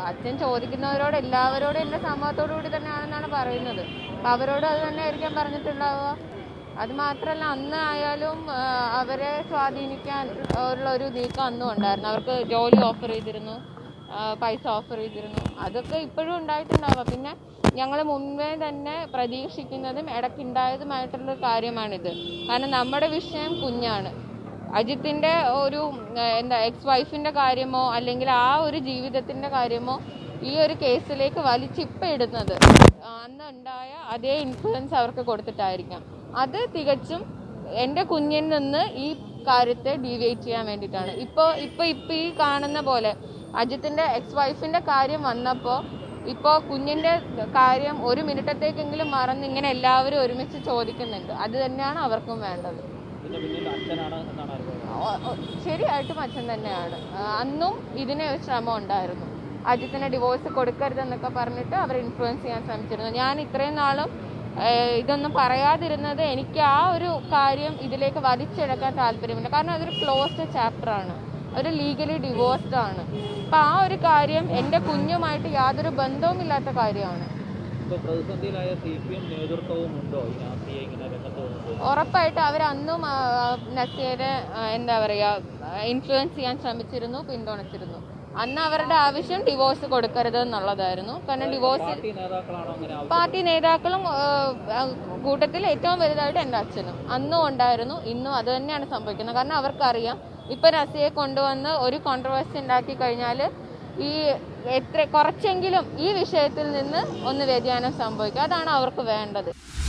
അച്ഛൻ ചോദിക്കുന്നവരോട് എല്ലാവരോടും എൻ്റെ സമ്മതത്തോടു കൂടി തന്നെയാണെന്നാണ് പറയുന്നത്. അപ്പം അവരോട് അത് തന്നെ ആയിരിക്കാം പറഞ്ഞിട്ടുണ്ടാവുക. അത് മാത്രമല്ല, അന്ന് ആയാലും അവരെ സ്വാധീനിക്കാൻ ഉള്ള ഒരു നീക്കം അന്നും ഉണ്ടായിരുന്നു. അവർക്ക് ജോലി ഓഫർ ചെയ്തിരുന്നു, പൈസ ഓഫർ ചെയ്തിരുന്നു. അതൊക്കെ ഇപ്പോഴും ഉണ്ടായിട്ടുണ്ടാവുക. പിന്നെ ഞങ്ങൾ മുൻപേ തന്നെ പ്രതീക്ഷിക്കുന്നതും ഇടയ്ക്കുണ്ടായതുമായിട്ടുള്ളൊരു കാര്യമാണിത്. കാരണം നമ്മുടെ വിഷയം കുഞ്ഞാണ്. അജിത്തിൻ്റെ ഒരു എക്സ് വൈഫിൻ്റെ കാര്യമോ അല്ലെങ്കിൽ ആ ഒരു ജീവിതത്തിൻ്റെ കാര്യമോ ഈ ഒരു കേസിലേക്ക് വലിച്ചിപ്പം ഇടുന്നത് അന്ന് ഉണ്ടായ അതേ ഇൻഫ്ലുവൻസ് അവർക്ക് കൊടുത്തിട്ടായിരിക്കാം. അത് തികച്ചും എൻ്റെ കുഞ്ഞിൽ നിന്ന് ഈ കാര്യത്തെ ഡീവിയേറ്റ് ചെയ്യാൻ വേണ്ടിയിട്ടാണ്. ഇപ്പോൾ ഈ കാണുന്ന പോലെ അജിത്തിൻ്റെ എക്സ് വൈഫിൻ്റെ കാര്യം വന്നപ്പോൾ ഇപ്പോൾ കുഞ്ഞിൻ്റെ കാര്യം ഒരു മിനിറ്റത്തേക്കെങ്കിലും മറന്ന് ഇങ്ങനെ എല്ലാവരും ഒരുമിച്ച് ചോദിക്കുന്നുണ്ട്. അത് തന്നെയാണ് അവർക്കും വേണ്ടത്. ശരിയായിട്ടും അച്ഛൻ തന്നെയാണ്. അന്നും ഇതിന് ഒരു ശ്രമം ഉണ്ടായിരുന്നു. അജിത്തിന് ഡിവോഴ്സ് കൊടുക്കരുതെന്നൊക്കെ പറഞ്ഞിട്ട് അവർ ഇൻഫ്ലുവൻസ് ചെയ്യാൻ ശ്രമിച്ചിരുന്നു. ഞാൻ ഇത്രയും നാളും ഇതൊന്നും പറയാതിരുന്നത് എനിക്ക് ആ ഒരു കാര്യം ഇതിലേക്ക് വലിച്ചെടുക്കാൻ താല്പര്യമില്ല. കാരണം അതൊരു ക്ലോസ്ഡ് ചാപ്റ്ററാണ്, ഒരു ലീഗലി ഡിവോഴ്സ്ഡ് ആണ്. അപ്പം ആ ഒരു കാര്യം എൻ്റെ കുഞ്ഞുമായിട്ട് യാതൊരു ബന്ധവുമില്ലാത്ത കാര്യമാണ്. ഉറപ്പായിട്ട് അവരന്നും നസിയരെ ഇൻഫ്ലുവൻസ് ചെയ്യാൻ ശ്രമിച്ചിരുന്നു, പിന്തുണച്ചിരുന്നു. അന്ന് അവരുടെ ആവശ്യം ഡിവോഴ്സ് കൊടുക്കരുത് എന്നുള്ളതായിരുന്നു. കാരണം പാർട്ടി നേതാക്കളും കൂട്ടത്തിൽ ഏറ്റവും വലുതായിട്ട് എൻ്റെ അച്ഛനും അന്നും ഉണ്ടായിരുന്നു, ഇന്നും അത് തന്നെയാണ് സംഭവിക്കുന്നത്. കാരണം അവർക്കറിയാം ഇപ്പം നസിയെ കൊണ്ടുവന്ന് ഒരു കോൺട്രവേഴ്സി ഉണ്ടാക്കി കഴിഞ്ഞാൽ ഈ കുറച്ചെങ്കിലും ഈ വിഷയത്തിൽ നിന്ന് ഒന്ന് വ്യതിയാനം സംഭവിക്കും. അതാണ് അവർക്ക് വേണ്ടത്.